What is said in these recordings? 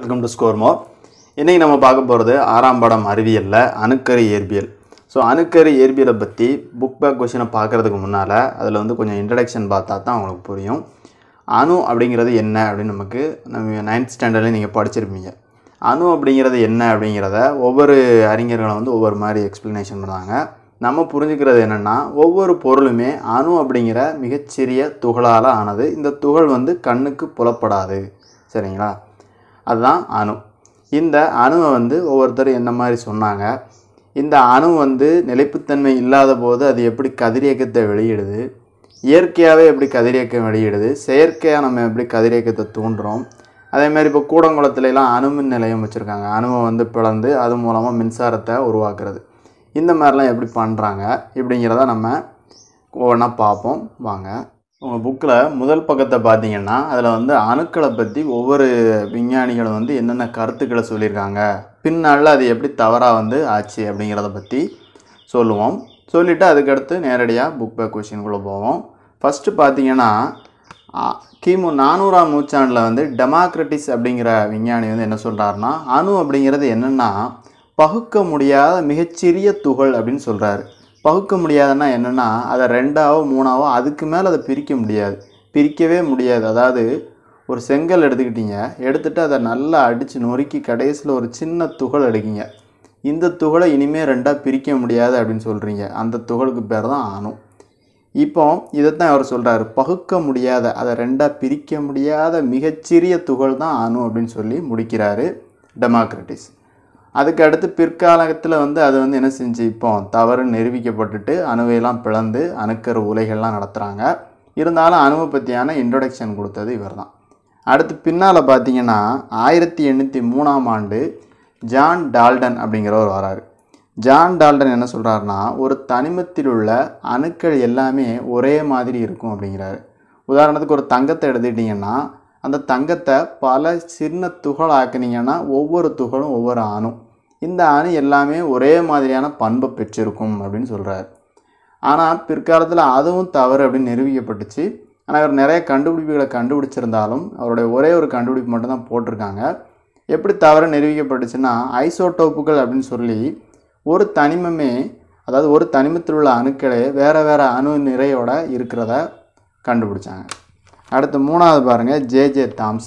Welcome to ஸ்கோர்மோர். இன்றைக்கி நம்ம பார்க்க போகிறது 6ஆம் பாடம் அறிவியலில் அணுக்கரு இயற்பியல். ஸோ அணுக்கரு இயற்பியலை பற்றி புக் பேக் கொஷினை பார்க்குறதுக்கு முன்னால் அதில் கொஞ்சம் இன்ட்ரடக்ஷன் பார்த்தா தான் உங்களுக்கு புரியும். அணு அப்படிங்கிறது என்ன அப்படின்னு நம்ம 9th ஸ்டாண்டர்ட்லேயும் நீங்கள் படிச்சிருப்பீங்க. அணு அப்படிங்கிறது என்ன அப்படிங்கிறத ஒவ்வொரு அறிஞர்களும் ஒவ்வொரு மாதிரி எக்ஸ்ப்ளனேஷன் பண்ணுறாங்க. நம்ம புரிஞ்சுக்கிறது என்னென்னா, ஒவ்வொரு பொருளுமே அணு அப்படிங்கிற மிகச்சிறிய துகளால் ஆனது. இந்த துகள் கண்ணுக்கு புலப்படாது. சரிங்களா? அதுதான் அணு. இந்த அணுவை ஒவ்வொருத்தர் என்ன மாதிரி சொன்னாங்க. இந்த அணு நிலைப்புத்தன்மை இல்லாத போது அது எப்படி கதிரியக்கத்தை வெளியிடுது, இயற்கையாகவே எப்படி கதிரியக்கம் வெளியிடுது, செயற்கையாக நம்ம எப்படி கதிரியக்கத்தை தூண்டுறோம். அதேமாதிரி இப்போ கூடங்குளத்துலலாம் அணுமின் நிலையம் வச்சுருக்காங்க. அணுவை பிளந்து அது மூலமாக மின்சாரத்தை உருவாக்குறது. இந்த மாதிரிலாம் எப்படி பண்ணுறாங்க இப்படிங்கிறத நம்ம ஒவ்வொன்றா பார்ப்போம் வாங்க. உங்கள் புக்கில் முதல் பக்கத்தை பார்த்தீங்கன்னா அதில் அணுக்களை பற்றி ஒவ்வொரு விஞ்ஞானிகளும் என்னென்ன கருத்துக்களை சொல்லியிருக்காங்க, பின்னால் அது எப்படி தவறாக ஆச்சு அப்படிங்கிறத பற்றி சொல்லுவோம். சொல்லிவிட்டு அதுக்கடுத்து நேரடியாக புக் பேக் கொஷின்குள்ளே போவோம். ஃபஸ்ட்டு பார்த்தீங்கன்னா கிமு 400ஆம் நூற்றாண்டில் டெமோக்ரட்டிஸ் அப்படிங்கிற விஞ்ஞானி என்ன சொல்கிறாருன்னா, அணு அப்படிங்கிறது என்னென்னா பகுக்க முடியாத மிகச்சிறிய துகள் அப்படின்னு சொல்கிறாரு. பகுக்க முடியாதுன்னா என்னென்னா, அதை 2ஆவோ 3ஆவோ அதுக்கு மேலே அதை பிரிக்கவே முடியாது. அதாவது ஒரு செங்கல் எடுத்துக்கிட்டீங்க, எடுத்துகிட்டு அதை நல்லா அடித்து நொறுக்கி கடைசியில் ஒரு சின்ன துகள் எடுக்கிங்க. இந்த துகளை இனிமேல் 2ஆக பிரிக்க முடியாது அப்படின்னு சொல்கிறீங்க. அந்த துகளுக்கு பேர் தான் அணு. இப்போ இதைத்தான் அவர் சொல்கிறார், பகுக்க முடியாத, அதை 2ஆக பிரிக்க முடியாத மிகச்சிறிய துகள் தான் அணு அப்படின்னு சொல்லி முடிக்கிறாரு டெமோக்ரட்டிஸ். அதுக்கு அடுத்து பிற்காலத்தில் அது என்ன செஞ்சு இப்போ தவறு நிரூபிக்கப்பட்டுட்டு அணுவையெல்லாம் பிளந்து அணுக்கரு உலைகள்லாம் நடத்துகிறாங்க. இருந்தாலும் அணுவை பற்றியான இன்ட்ரொடக்ஷன் கொடுத்தது இவர் தான். அடுத்து பின்னால் பார்த்தீங்கன்னா 1803ஆம் ஆண்டு ஜான் டால்டன் அப்படிங்கிறவர் வராரு. ஜான் டால்டன் என்ன சொல்கிறாருன்னா, ஒரு தனிமத்தில் உள்ள அணுக்கள் எல்லாமே ஒரே மாதிரி இருக்கும் அப்படிங்கிறாரு. உதாரணத்துக்கு ஒரு தங்கத்தை எடுத்துக்கிட்டிங்கன்னா, அந்த தங்கத்தை பல சின்ன துகள் ஆக்குனீங்கன்னா ஒவ்வொரு துகளும் ஒவ்வொரு அணு. இந்த அணு எல்லாமே ஒரே மாதிரியான பண்பை பெற்றிருக்கும் அப்படின்னு சொல்கிறார். ஆனால் பிற்காலத்தில் அதுவும் தவறு அப்படின்னு நிரூபிக்கப்பட்டுச்சு. ஆனால் அவர் நிறைய கண்டுபிடிப்புகளை கண்டுபிடிச்சிருந்தாலும் அவருடைய ஒரே ஒரு கண்டுபிடிப்பு மட்டும்தான் போட்டிருக்காங்க. எப்படி தவறு நிரூபிக்கப்பட்டுச்சுன்னா, ஐசோடோப்புகள் அப்படின்னு சொல்லி ஒரு தனிமமே, அதாவது ஒரு தனிமத்தில் உள்ள அணுக்களே வேறு வேறு அணு நிறையோட இருக்கிறத கண்டுபிடிச்சாங்க. அடுத்து 3வது பாருங்கள், ஜே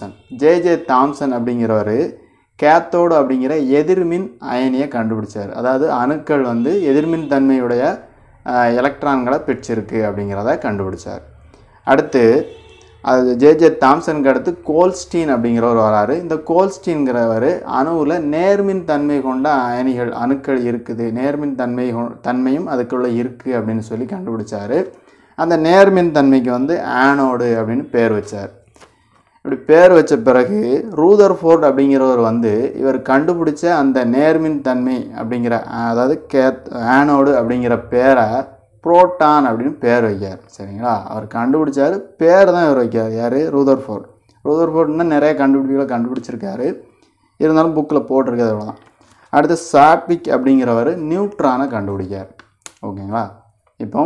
தாம்சன் அப்படிங்கிறவர் கேத்தோடு அப்படிங்கிற எதிர்மின் அயனியை கண்டுபிடிச்சார். அதாவது அணுக்கள் எதிர்மின் தன்மையுடைய எலக்ட்ரான்களை பெற்றிருக்கு அப்படிங்கிறத கண்டுபிடிச்சார். அடுத்து அது ஜே தாம்சனுக்கு அடுத்து கோல்ஸ்டீன் அப்படிங்கிறவர் வராரு. இந்த கோல்ஸ்டீன்கிறவர் அணுவில் நேர்மின் தன்மை கொண்ட அணுக்கள் இருக்குது, நேர்மின் தன்மையும் அதுக்குள்ளே இருக்குது அப்படின்னு சொல்லி கண்டுபிடிச்சார். அந்த நேர்மின் தன்மைக்கு ஆனோடு அப்படின்னு பேர் வச்சார். இப்படி பேர் வச்ச பிறகு ரூதர்ஃபோர்ட் அப்படிங்கிறவர் இவர் கண்டுபிடிச்ச அந்த நேர்மின் தன்மை அப்படிங்கிற, அதாவது ஆனோடு அப்படிங்கிற பேரை புரோட்டான் அப்படின்னு பேர் வைக்கார். சரிங்களா? அவர் கண்டுபிடிச்சார், பேர் தான் இவர் வைக்கார். யார்? ரூதர்ஃபோர்ட்னா நிறைய கண்டுபிடிப்புகளை கண்டுபிடிச்சிருக்காரு. இருந்தாலும் புக்கில் போட்டிருக்கிறது அவ்வளோதான். அடுத்து சாட்விக் அப்படிங்கிறவர் நியூட்ரானை கண்டுபிடிக்கார். ஓகேங்களா? இப்போ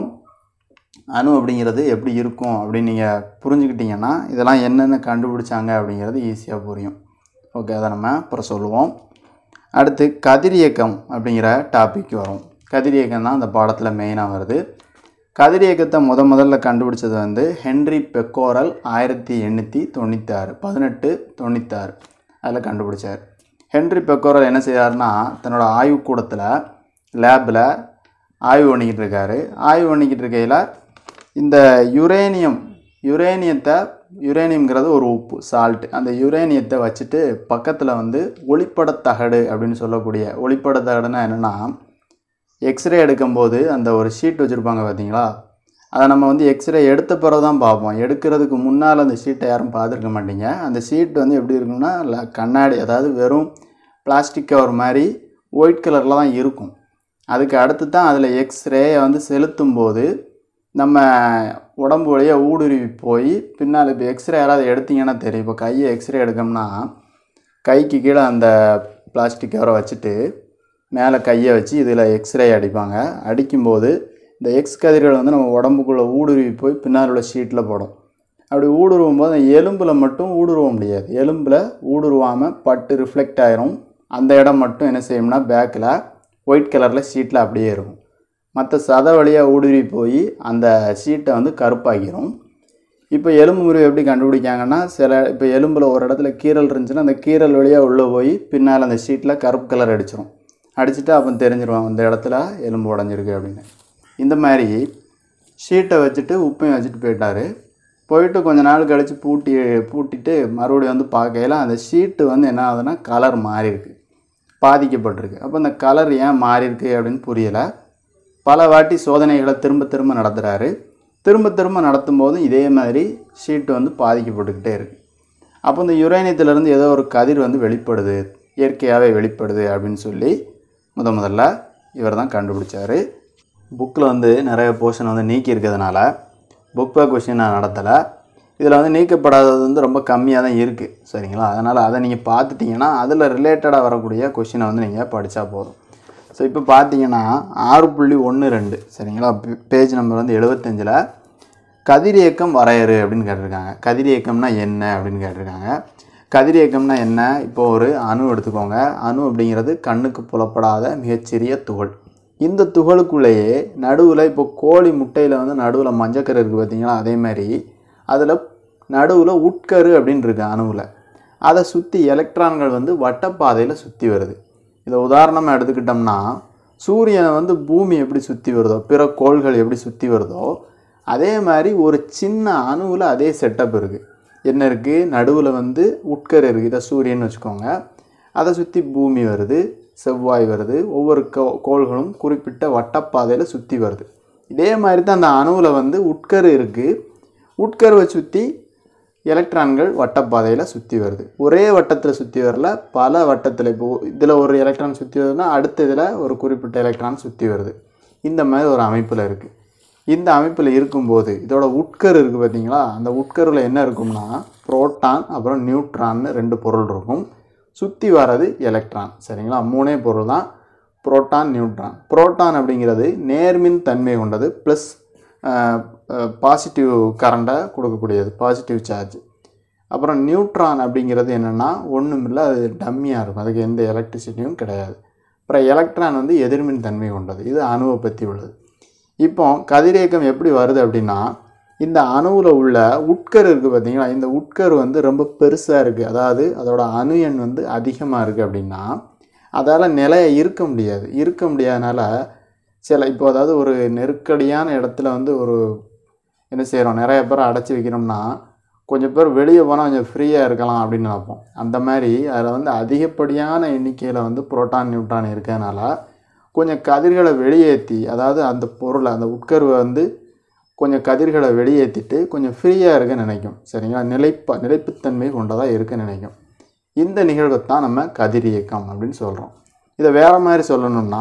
அணு அப்படிங்கிறது எப்படி இருக்கும் அப்படின்னு நீங்கள் புரிஞ்சுக்கிட்டிங்கன்னா இதெல்லாம் என்னென்ன கண்டுபிடிச்சாங்க அப்படிங்கிறது ஈஸியாக புரியும். ஓகே, அதை நம்ம அப்புறம் சொல்லுவோம். அடுத்து கதிரியக்கம் அப்படிங்கிற டாபிக் வரும். கதிரியக்கம் தான் அந்த பாடத்தில் மெயினாக வருது. கதிரியக்கத்தை முதல்ல கண்டுபிடிச்சது ஹென்ரி பெக்கோரல் 1896 அதில் கண்டுபிடிச்சார். ஹென்ரி பெக்கோரல் என்ன செய்கிறாருன்னா, தன்னோட ஆய்வுக்கூடத்தில் லேபில் ஆய்வு பண்ணிக்கிட்டு இருக்கையில் இந்த யுரேனியம்ங்கிறது ஒரு உப்பு, சால்ட். அந்த யுரேனியத்தை வச்சுட்டு பக்கத்தில் ஒளிப்படத்தகடு அப்படின்னு சொல்லக்கூடிய, ஒளிப்படத்தகடுனா என்னென்னா, எக்ஸ்ரே எடுக்கும்போது அந்த ஒரு ஷீட் வச்சுருப்பாங்க பார்த்தீங்களா, அதை நம்ம எக்ஸ்ரே எடுத்த பிறகு தான் பார்ப்போம். எடுக்கிறதுக்கு முன்னால் அந்த ஷீட்டை யாரும் பார்த்துருக்க மாட்டீங்க. அந்த ஷீட் எப்படி இருக்குன்னா கண்ணாடி, அதாவது வெறும் பிளாஸ்டிக் கவர் மாதிரி ஒயிட் கலரில் தான் இருக்கும். அதுக்கு அடுத்து தான் அதில் எக்ஸ்ரேயை செலுத்தும் போது நம்ம உடம்பு வழியாக ஊடுருவி போய் பின்னால், இப்போ எக்ஸ்ரே யாராவது எடுத்திங்கன்னா தெரியும். இப்போ கையை எக்ஸ்ரே எடுக்கோம்னா கைக்கு கீழே அந்த பிளாஸ்டிக் கவரை வச்சுட்டு மேலே கையை வச்சு இதில் எக்ஸ்ரே அடிப்பாங்க. அடிக்கும்போது இந்த எக்ஸ் கதிர்கள் நம்ம உடம்புக்குள்ளே ஊடுருவி போய் பின்னால் உள்ள ஷீட்டில் போடும். அப்படி ஊடுருவும் போது எலும்பில் மட்டும் ஊடுருவ முடியாது. எலும்பில் ஊடுருவாமல் பட்டு ரிஃப்ளெக்ட் ஆயிரும். அந்த இடம் மட்டும் என்ன செய்யும்னா பேக்கில் ஒயிட் கலரில் ஷீட்டில் அப்படியே இருக்கும். மற்ற சதை வழியாக ஊடுருவி போய் அந்த ஷீட்டை வந்து கருப்பாக்கிடும். இப்போ எலும்பு முறிவு எப்படி கண்டுபிடிக்காங்கன்னா, இப்போ எலும்பில் ஒரு இடத்துல கீறல் இருந்துச்சுன்னா அந்த கீறல் வழியாக உள்ளே போய் பின்னால் அந்த ஷீட்டில் கருப்பு கலர் அடிச்சிடும். அடிச்சுட்டு அப்போ தெரிஞ்சிருவாங்க அந்த இடத்துல எலும்பு உடஞ்சிருக்கு அப்படின்னு. இந்த மாதிரி ஷீட்டை வச்சுட்டு உப்பையும் வச்சுட்டு போயிட்டார். போயிட்டு கொஞ்ச நாள் கழித்து பூட்டிட்டு மறுபடியும் வந்து பார்க்கையில் அந்த ஷீட்டு வந்து என்ன ஆகுதுன்னா கலர் மாறி இருக்கு, பாதிக்கப்பட்டிருக்கு. அப்போ அந்த கலர் ஏன் மாறி இருக்கு அப்படின்னு புரியலை. பல வாட்டி சோதனைகளை திரும்ப நடத்துகிறாரு. திரும்ப நடத்தும் போதும் இதே மாதிரி ஷீட்டு வந்து பாதிக்கப்பட்டுக்கிட்டே இருக்குது. அப்போ இந்த யுரேனியத்திலேருந்து ஏதோ ஒரு கதிர் வந்து வெளிப்படுது, இயற்கையாகவே வெளிப்படுது அப்படின்னு சொல்லி முதல்ல இவர் தான் கண்டுபிடிச்சார். புக்கில் வந்து நிறைய போர்ஷன் வந்து நீக்கி இருக்கிறதுனால புக் பேக் கொஷின் நான் நடத்தலை. இதில் வந்து நீக்கப்படாதது வந்து ரொம்ப கம்மியாக தான் இருக்குது, சரிங்களா? அதனால் அதை நீங்கள் பார்த்துட்டிங்கன்னா அதில் ரிலேட்டடாக வரக்கூடிய கொஷினை வந்து நீங்கள் படித்தா போதும். ஸோ இப்போ பார்த்தீங்கன்னா 6.12 சரிங்களா, பேஜ் நம்பர் வந்து 75ல் கதிரியக்கம் வரையறு அப்படின்னு கேட்டிருக்காங்க. கதிரியக்கம்னா என்ன அப்படின்னு கேட்டிருக்காங்க. கதிரியக்கம்னா என்ன? இப்போது ஒரு அணு எடுத்துக்கோங்க. அணு அப்படிங்கிறது கண்ணுக்கு புலப்படாத மிகச்சிறிய துகள். இந்த துகளுக்குள்ளேயே நடுவில் இப்போ கோழி முட்டையில் வந்து நடுவில் மஞ்சக்கரு இருக்குது பார்த்தீங்களா, அதே மாதிரி அதில் நடுவில் உட்கரு அப்படின்னு இருக்குது அணுவில். அதை சுற்றி எலக்ட்ரான்கள் வந்து வட்டப்பாதையில் சுற்றி வருது. இதை உதாரணமாக எடுத்துக்கிட்டோம்னா சூரியனை வந்து பூமி எப்படி சுற்றி வருதோ, பிற கோள்கள் எப்படி சுற்றி வருதோ, அதே மாதிரி ஒரு சின்ன அணுவில் அதே செட்டப் இருக்குது. என்ன இருக்குது? நடுவில் வந்து உட்கரு இருக்குது. இதை சூரியன் வச்சுக்கோங்க. அதை சுற்றி பூமி வருது, செவ்வாய் வருது. ஒவ்வொரு கோள்களும் குறிப்பிட்ட வட்டப்பாதையில் சுற்றி வருது. இதே மாதிரி தான் அந்த அணுவில் வந்து உட்கரு இருக்குது. உட்கருவை சுற்றி எலக்ட்ரான்கள் வட்டப்பாதையில் சுற்றி வருது. ஒரே வட்டத்தில் சுற்றி வரல, பல வட்டத்தில். இப்போது இதில் ஒரு எலக்ட்ரான் சுற்றி வருதுன்னா அடுத்த இதில் ஒரு குறிப்பிட்ட எலக்ட்ரான் சுற்றி வருது. இந்த மாதிரி ஒரு அமைப்பில் இருக்குது. இந்த அமைப்பில் இருக்கும்போது இதோட உட்கரு இருக்குது பார்த்தீங்களா, அந்த உட்கருவில் என்ன இருக்கும்னா புரோட்டான் அப்புறம் நியூட்ரான்னு 2 பொருள் இருக்கும். சுற்றி வர்றது எலக்ட்ரான், சரிங்களா? 3 பொருள் தான், புரோட்டான் நியூட்ரான். புரோட்டான் அப்படிங்கிறது நேர்மின் தன்மை கொண்டது, ப்ளஸ் பாசிட்டிவ் கரண்ட்டை கொடுக்கக்கூடியது, பாசிட்டிவ் சார்ஜ். அப்புறம் நியூட்ரான் அப்படிங்கிறது என்னென்னா ஒன்றும் இல்லை, அது டம்மியாக இருக்கும், அதுக்கு எந்த எலக்ட்ரிசிட்டியும் கிடையாது. அப்புறம் எலக்ட்ரான் வந்து எதிர்மின் தன்மை கொண்டது. இது அணுவை பற்றி உள்ளது. இப்போ கதிரியக்கம் எப்படி வருது அப்படின்னா, இந்த அணுவில் உள்ள உட்கரு இருக்குது பார்த்தீங்களா, இந்த உட்கரு வந்து ரொம்ப பெருசாக இருக்குது, அதாவது அதோட அணு எண் வந்து அதிகமாக இருக்குது அப்படின்னா அதால் நிலையை இருக்க முடியாதனால இப்போ அதாவது ஒரு நெருக்கடியான இடத்துல வந்து ஒரு என்ன செய்கிறோம், நிறைய பேர் அடைச்சி வைக்கிறோம்னா கொஞ்சம் பேர் வெளியே போனால் கொஞ்சம் ஃப்ரீயாக இருக்கலாம் அப்படின்னு நினைப்போம். அந்த மாதிரி அதில் வந்து அதிகப்படியான எண்ணிக்கையில் வந்து புரோட்டான் நியூட்ரான் இருக்கிறதுனால கொஞ்சம் கதிர்களை வெளியேற்றி, அதாவது அந்த பொருளை அந்த உட்கருவை வந்து கொஞ்சம் கதிர்களை வெளியேற்றிட்டு கொஞ்சம் ஃப்ரீயாக இருக்க நினைக்கும், சரிங்களா? நிலைப்புத்தன்மை கொண்டதாக இருக்க நினைக்கும். இந்த நிகழ்வை தான் நம்ம கதிரியக்கம் அப்படின்னு சொல்கிறோம். இதை வேறு மாதிரி சொல்லணும்னா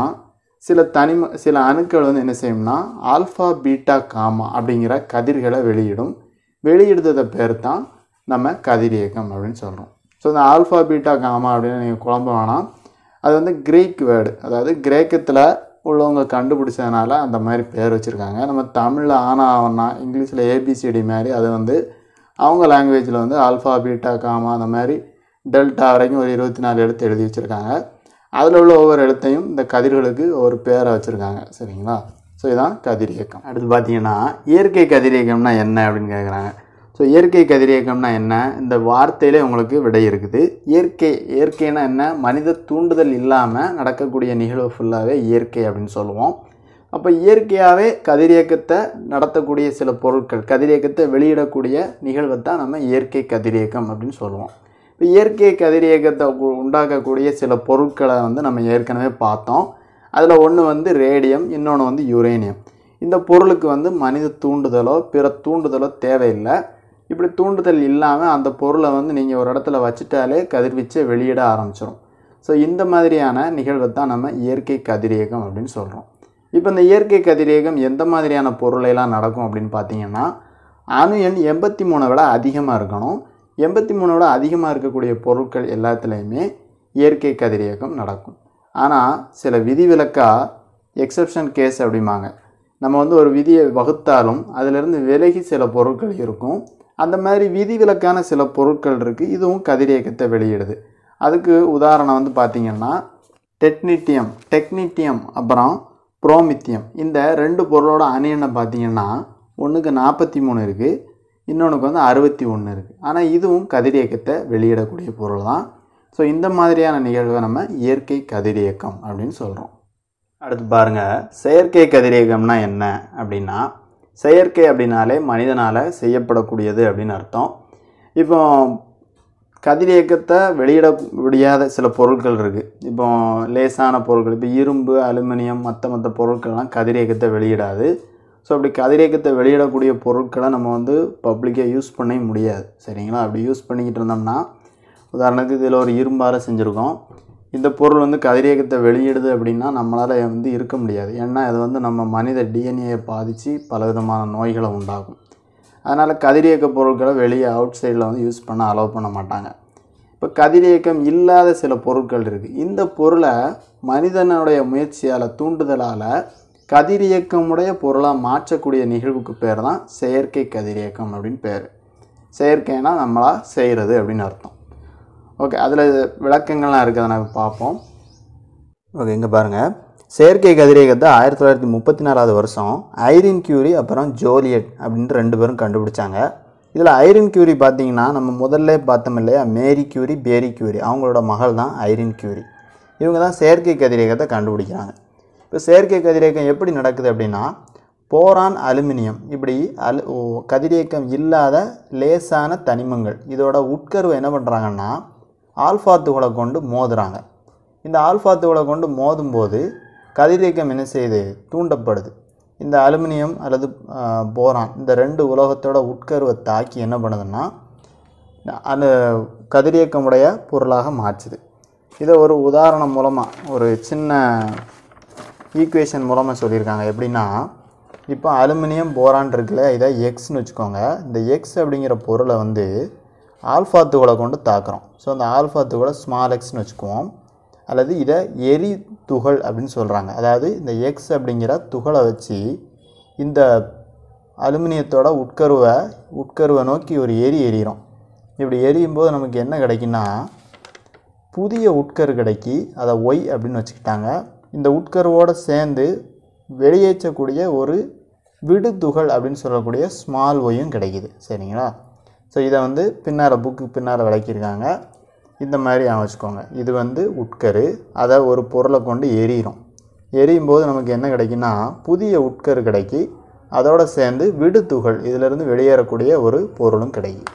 சில அணுக்கள் வந்து என்ன செய்யும்னா ஆல்ஃபா பீட்டா காமா அப்படிங்கிற கதிர்களை வெளியிடுறத பேர் தான் நம்ம கதிரியக்கம் அப்படின்னு சொல்கிறோம். ஸோ இந்த ஆல்ஃபா பீட்டா காமா அப்படின்னு நீங்கள் குழம்ப வேணாம், அது வந்து கிரீக் வேர்டு, அதாவது கிரேக்கத்தில் உள்ளவங்க கண்டுபிடிச்சதுனால அந்த மாதிரி பேர் வச்சுருக்காங்க. நம்ம தமிழில் ஆனா இங்கிலீஷில் ஏபிசிடி மாதிரி அது வந்து அவங்க லாங்குவேஜில் வந்து ஆல்ஃபா பீட்டா காமா அந்த மாதிரி டெல்டா வரைக்கும் ஒரு 24 எழுத்து எழுதி வச்சுருக்காங்க. அதில் உள்ள ஒவ்வொரு எழுத்தையும் இந்த கதிர்களுக்கு ஒரு பேரை வச்சுருக்காங்க, சரிங்களா? ஸோ இதுதான் கதிரியக்கம். அடுத்து பார்த்தீங்கன்னா இயற்கை கதிரியக்கம்னா என்ன அப்படின்னு கேட்குறாங்க. ஸோ இயற்கை கதிரியக்கம்னா என்ன? இந்த வார்த்தையிலே உங்களுக்கு விடை இருக்குது. இயற்கைனா என்ன? மனித தூண்டுதல் இல்லாமல் நடக்கக்கூடிய நிகழ்வு ஃபுல்லாகவே இயற்கை அப்படின்னு சொல்லுவோம். அப்போ இயற்கையாகவே கதிரியக்கத்தை நடத்தக்கூடிய சில பொருட்கள், கதிரியக்கத்தை வெளியிடக்கூடிய நிகழ்வை தான் நம்ம இயற்கை கதிரியக்கம் அப்படின்னு சொல்லுவோம். இப்போ இயற்கை கதிரியக்கத்தை உண்டாக்கக்கூடிய சில பொருட்களை வந்து நம்ம ஏற்கனவே பார்த்தோம். அதில் ஒன்று வந்து ரேடியம், இன்னொன்று வந்து யுரேனியம். இந்த பொருளுக்கு வந்து மனித தூண்டுதலோ பிற தூண்டுதலோ தேவையில்லை. இப்படி தூண்டுதல் இல்லாமல் அந்த பொருளை வந்து நீங்கள் ஒரு இடத்துல வச்சுட்டாலே கதிர்வீச்சை வெளியிட ஆரம்பிச்சிடும். ஸோ இந்த மாதிரியான நிகழ்வை தான் நம்ம இயற்கை கதிரியக்கம் அப்படின்னு சொல்கிறோம். இப்போ இந்த இயற்கை கதிரியக்கம் எந்த மாதிரியான பொருளையெல்லாம் நடக்கும் அப்படின்னு பார்த்தீங்கன்னா, அணு எண் 83 விட அதிகமாக இருக்கணும். 83 விட அதிகமாக இருக்கக்கூடிய பொருட்கள் எல்லாத்துலேயுமே இயற்கை கதிரியக்கம் நடக்கும். ஆனால் சில விதிவிலக்காக எக்ஸப்ஷன் கேஸ் அப்படிம்பாங்க. நம்ம வந்து ஒரு விதியை வகுத்தாலும் அதிலிருந்து விலகி சில பொருட்கள் இருக்கும். அந்த மாதிரி விதிவிலக்கான சில பொருட்கள் இருக்குது, இதுவும் கதிரியக்கத்தை வெளியிடுது. அதுக்கு உதாரணம் வந்து பார்த்திங்கன்னா டெக்னிட்டியம் அப்புறம் புரோமித்தியம். இந்த 2 பொருளோட அணு எண்ணை பார்த்திங்கன்னா ஒன்றுக்கு 43 இருக்குது, இன்னொன்றுக்கு வந்து 61 இருக்குது. ஆனால் இதுவும் கதிரியக்கத்தை வெளியிடக்கூடிய பொருள் தான். ஸோ இந்த மாதிரியான நிகழ்வை நம்ம இயற்கை கதிரியக்கம் அப்படின்னு சொல்கிறோம். அடுத்து பாருங்கள், செயற்கை கதிரியக்கம்னா என்ன அப்படின்னா, செயற்கை அப்படின்னாலே மனிதனால் செய்யப்படக்கூடியது அப்படின்னு அர்த்தம். இப்போ கதிரியக்கத்தை வெளியிட முடியாத சில பொருட்கள் இருக்குது. இப்போ லேசான பொருட்கள், இப்போ இரும்பு, அலுமினியம், மற்ற பொருட்கள்லாம் கதிரியக்கத்தை வெளியிடாது. ஸோ அப்படி கதிரியக்கத்தை வெளியிடக்கூடிய பொருட்களை நம்ம வந்து பப்ளிக்காக யூஸ் பண்ண முடியாது. சரிங்களா? அப்படி யூஸ் பண்ணிக்கிட்டு இருந்தோம்னா, உதாரணத்துக்கு இதில் ஒரு இரும்பால் செஞ்சுருக்கோம், இந்த பொருள் வந்து கதிரியக்கத்தை வெளியிடுது அப்படின்னா நம்மளால் வந்து இருக்க முடியாது. ஏன்னா அது வந்து நம்ம மனித டிஎன்ஏயை பாதித்து பலவிதமான நோய்களை உண்டாகும். அதனால் கதிரியக்க பொருட்களை வெளியே அவுட் சைடில் வந்து யூஸ் பண்ண அலோவ் பண்ண மாட்டாங்க. இப்போ கதிரியக்கம் இல்லாத சில பொருட்கள் இருக்குது. இந்த பொருளை மனிதனுடைய முயற்சியால், தூண்டுதலால் கதிரியக்கமுடைய பொருளாக மாற்றக்கூடிய நிகழ்வுக்கு பேர் தான் செயற்கை கதிரியக்கம் அப்படின்னு பேர். செயற்கைனா நம்மளாக செய்கிறது அப்படின்னு அர்த்தம். ஓகே, அதில் விளக்கங்கள்லாம் இருக்குது, அதை நம்ம பார்ப்போம். ஓகே, இங்கே பாருங்கள், செயற்கை கதிரியக்கத்தை 1934 வருஷம் ஐரின் கியூரி அப்புறம் ஜோலியட் அப்படின்ட்டு 2 பேரும் கண்டுபிடிச்சாங்க. இதில் ஐரின் கியூரி பார்த்திங்கன்னா நம்ம முதல்ல பார்த்தோம் இல்லையா, மேரி கியூரி, பேரி கியூரி, அவங்களோட மகள் தான் ஐரின் கியூரி. இவங்க தான் செயற்கை கதிரியக்கத்தை கண்டுபிடிக்கிறாங்க. இப்போ செயற்கை கதிரியக்கம் எப்படி நடக்குது அப்படின்னா, போரான், அலுமினியம் இப்படி கதிரியக்கம் இல்லாத லேசான தனிமங்கள் இதோட உட்கருவை என்ன பண்ணுறாங்கன்னா ஆல்ஃபா துகளை கொண்டு மோதுறாங்க. இந்த ஆல்ஃபா துகளை கொண்டு மோதும்போது கதிரியக்கம் என்ன செய்யுது, தூண்டப்படுது. இந்த அலுமினியம் அல்லது போரான் இந்த 2 உலோகத்தோட உட்கருவை தாக்கி என்ன பண்ணுதுன்னா அந்த கதிரியக்கமுடைய பொருளாக மாற்றுது. இதை ஒரு உதாரணம் மூலமாக, ஒரு சின்ன ஈக்குவேஷன் மூலமாக சொல்லியிருக்காங்க. எப்படின்னா, இப்போ அலுமினியம் போரான் இருக்குல்ல, இதை எக்ஸ்ன்னு வச்சுக்கோங்க. இந்த எக்ஸ் அப்படிங்கிற பொருளை வந்து ஆல்ஃபா துகளை கொண்டு தாக்குறோம். ஸோ அந்த ஆல்ஃபா துகளை ஸ்மால் எக்ஸ்ன்னு வச்சுக்குவோம். அல்லது இதை எரி துகள் அப்படின்னு சொல்கிறாங்க. அதாவது இந்த எக்ஸ் அப்படிங்கிற துகளை வச்சு இந்த அலுமினியத்தோட உட்கருவை நோக்கி ஒரு எரிகிறோம். இப்படி எரியும் போது நமக்கு என்ன கிடைக்குன்னா புதிய உட்கரு கிடைக்கி, அதை ஒய் அப்படின்னு வச்சுக்கிட்டாங்க. இந்த உட்கருவோடு சேர்ந்து வெளியேற்றக்கூடிய ஒரு விடுதுகள் அப்படின்னு சொல்லக்கூடிய ஸ்மால் ஒய்யும் கிடைக்கிது. சரிங்களா? ஸோ இதை வந்து புக்கு பின்னால் விளக்கியிருக்காங்க. இந்த மாதிரி வச்சுக்கோங்க. இது வந்து உட்கரு, அதை ஒரு பொருளை கொண்டு எரியும் போது நமக்கு என்ன கிடைக்குன்னா புதிய உட்கரு கிடைக்கி, அதோடு சேர்ந்து விடுதுகள் இதிலிருந்து வெளியேறக்கூடிய ஒரு பொருளும் கிடைக்கும்.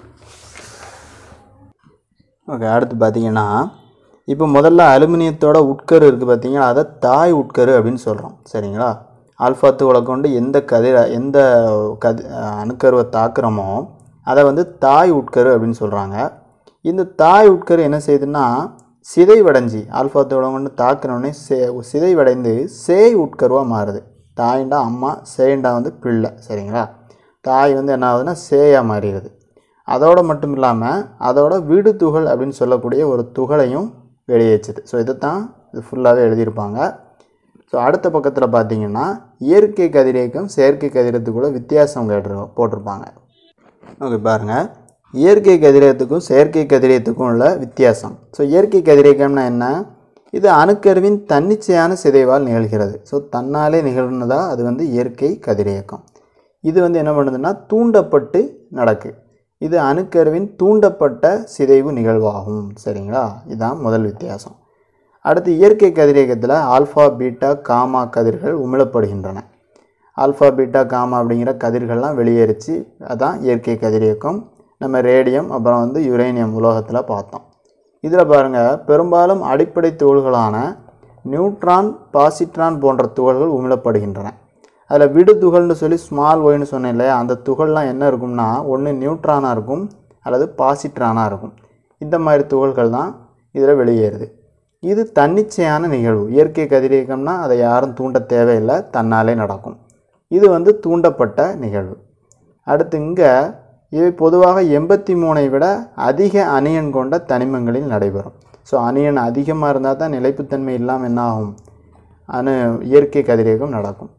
ஓகே, அடுத்து பார்த்திங்கன்னா, இப்போ முதல்ல அலுமினியத்தோட உட்கரு இருக்குது பார்த்திங்கன்னா, அதை தாய் உட்கரு அப்படின்னு சொல்கிறோம். சரிங்களா? ஆல்ஃபா துகளை கொண்டு எந்த அணுக்கருவை தாக்குறோமோ அதை வந்து தாய் உட்கரு அப்படின்னு சொல்கிறாங்க. இந்த தாய் உட்கரு என்ன செய்யுதுன்னா சிதைவடைஞ்சி, ஆல்ஃபா துகளை கொண்டு தாக்குனோடனே சிதைவடைந்து சேய் உட்கருவாக மாறுது. தாய்ண்டா அம்மா, சேண்டா வந்து பிள்ளை. சரிங்களா? தாய் வந்து என்ன ஆகுதுன்னா சேயாக மாறிடுது. அதோடு மட்டும் இல்லாமல் அதோட விடுதுகள் அப்படின்னு சொல்லக்கூடிய ஒரு துகளையும் வெளியேற்றுது. ஸோ இதை தான் இது ஃபுல்லாகவே எழுதியிருப்பாங்க. ஸோ அடுத்த பக்கத்தில் பார்த்திங்கன்னா இயற்கை கதிரியக்கம் செயற்கை கதிரியத்துக்குள்ள வித்தியாசம் போட்டிருப்பாங்க. ஓகே, பாருங்கள், இயற்கை கதிரியத்துக்கும் செயற்கை கதிரியத்துக்கும் உள்ள வித்தியாசம். ஸோ இயற்கை கதிரியக்கம்னா என்ன, இது அணுக்கருவின் தன்னிச்சையான சிதைவால் நிகழ்கிறது. ஸோ தன்னாலே நிகழ்னதா அது வந்து இயற்கை கதிரியக்கம். இது வந்து என்ன பண்ணுதுன்னா தூண்டப்பட்டு நடக்கு. இது அணுக்கருவின் தூண்டப்பட்ட சிதைவு நிகழ்வாகும். சரிங்களா? இதுதான் முதல் வித்தியாசம். அடுத்து இயற்கை கதிரியக்கத்தில் ஆல்ஃபா, பீட்டா, காமா கதிர்கள் உமிழப்படுகின்றன. ஆல்ஃபா, பீட்டா, காமா அப்படிங்கிற கதிர்கள்லாம் வெளியேறிச்சு. அதுதான் இயற்கை கதிரியக்கம். நம்ம ரேடியம் அப்புறம் வந்து யுரேனியம் உலோகத்தில் பார்த்தோம். இதில் பாருங்கள், பெரும்பாலும் அடிப்படை துகள்களான நியூட்ரான், பாசிட்ரான் போன்ற துகள்கள் உமிழப்படுகின்றன. அதில் விடு துகள்னு சொல்லி ஸ்மால் ஒய்னு சொன்னேன் இல்லையா, அந்த துகள்லாம் என்ன இருக்கும்னா ஒன்று நியூட்ரானாக இருக்கும் அல்லது பாசிட்ரானாக இருக்கும். இந்த மாதிரி துகள்கள் தான் இதில் வெளியேறுது. இது தன்னிச்சையான நிகழ்வு. இயற்கை கதிரியக்கம்னா அதை யாரும் தூண்ட தேவையில்லை, தன்னாலே நடக்கும். இது வந்து தூண்டப்பட்ட நிகழ்வு. அடுத்து இங்கே இவை பொதுவாக 83ஐ விட அதிக அணியன் கொண்ட தனிமங்களில் நடைபெறும். ஸோ அணியன் அதிகமாக இருந்தால் தான் நிலைப்புத்தன்மை இல்லாமல் என்ன ஆகும், இயற்கை கதிரியக்கம் நடக்கும்.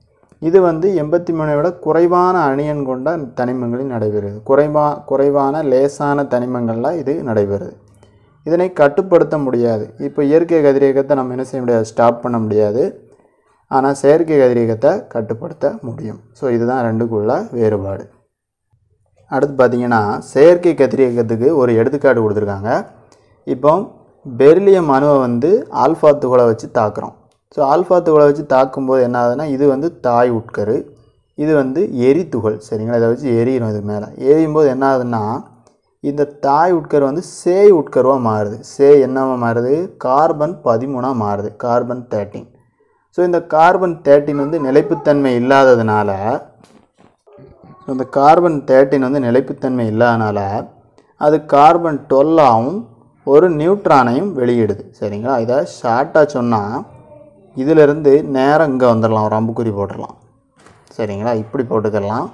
இது வந்து 83 விட குறைவான அணியன் கொண்ட தனிமங்களில் நடைபெறுது. குறைவான லேசான தனிமங்களில் இது நடைபெறுது. இதனை கட்டுப்படுத்த முடியாது. இப்போ இயற்கை கதிரியக்கத்தை நம்ம என்ன செய்ய முடியாது, ஸ்டாப் பண்ண முடியாது. ஆனால் செயற்கை கதிரியக்கத்தை கட்டுப்படுத்த முடியும். ஸோ இதுதான் ரெண்டுக்குள்ள வேறுபாடு. அடுத்து பார்த்திங்கன்னா செயற்கை கதிரியக்கத்துக்கு ஒரு எடுத்துக்காட்டு கொடுத்துருக்காங்க. இப்போ பெரிலியம் அணுவை வந்து ஆல்ஃபா துகளை வச்சு தாக்குறோம். ஸோ ஆல்ஃபா துகளை வச்சு தாக்கும்போது என்ன ஆகுதுன்னா, இது வந்து தாய் உட்கரு, இது வந்து எரித்துகள். சரிங்களா, இதை வச்சு எரியிடும். இதுக்கு மேலே எரியும் போது என்ன ஆகுதுன்னா, இந்த தாய் உட்கரு வந்து சேய் உட்கருவாக மாறுது. சேய் என்னவா மாறுது, கார்பன் 13 மாறுது, கார்பன் 13. ஸோ இந்த கார்பன் 13 வந்து நிலைப்புத்தன்மை இல்லாததுனால, இந்த கார்பன் 13 வந்து நிலைப்புத்தன்மை இல்லாதனால அது கார்பன் 12ஆகவும் ஒரு நியூட்ரானையும் வெளியிடுது. சரிங்களா, இதை ஷார்ட்டாக சொன்னால் இதிலிருந்து நேரம் இங்கே வந்துடலாம், ஒரு அம்புக்குறி போட்டுடலாம். சரிங்களா, இப்படி போட்டுக்கலாம்.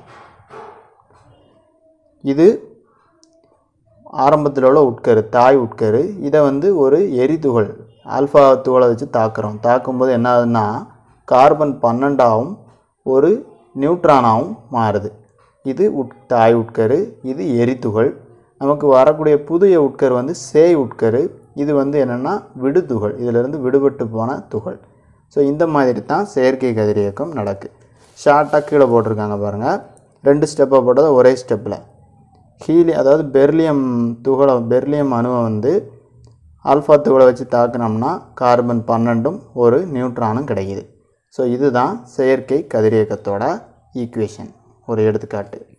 இது ஆரம்பத்தில் உள்ள உட்கரு, தாய் உட்கரு. இதை வந்து ஒரு எரித்துகள் ஆல்ஃபா துகளை வச்சு தாக்கும்போது என்ன ஆகுதுன்னா, கார்பன் 12ஆகவும் ஒரு நியூட்ரானாகவும் மாறுது. இது தாய் உட்கரு, இது எரித்துகள். நமக்கு வரக்கூடிய புதிய உட்கரு வந்து சேய் உட்கரு. இது வந்து என்னென்னா விடுதுகள், இதிலிருந்து விடுபட்டு போன துகள். ஸோ இந்த மாதிரி தான் செயற்கை கதிரியக்கம் நடக்குது. ஷார்ட்டாக கீழே போட்டிருக்காங்க பாருங்கள். 2 ஸ்டெப்பாக போட்டது ஒரே ஸ்டெப்பில். அதாவது பெரிலியம் அணுவை வந்து ஆல்ஃபா துகளை வச்சு தாக்குனோம்னா கார்பன் 12ம் ஒரு நியூட்ரானும் கிடைக்குது. ஸோ இதுதான் செயற்கை கதிரியக்கத்தோட ஈக்குவேஷன், ஒரு எடுத்துக்காட்டு.